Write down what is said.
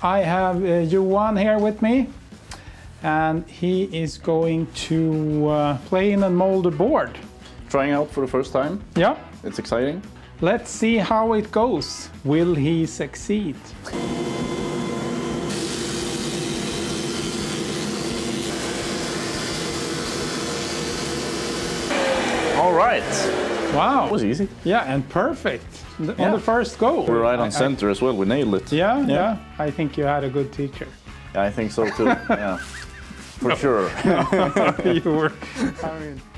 I have Johan here with me, and he is going to play in a molded board. Trying out for the first time. Yeah. It's exciting. Let's see how it goes. Will he succeed? All right. Wow. That was easy. Yeah, and perfect. On the first go. We're right on center as well. We nailed it. Yeah. I think you had a good teacher. Yeah, I think so too. Yeah. For sure. You were. I mean.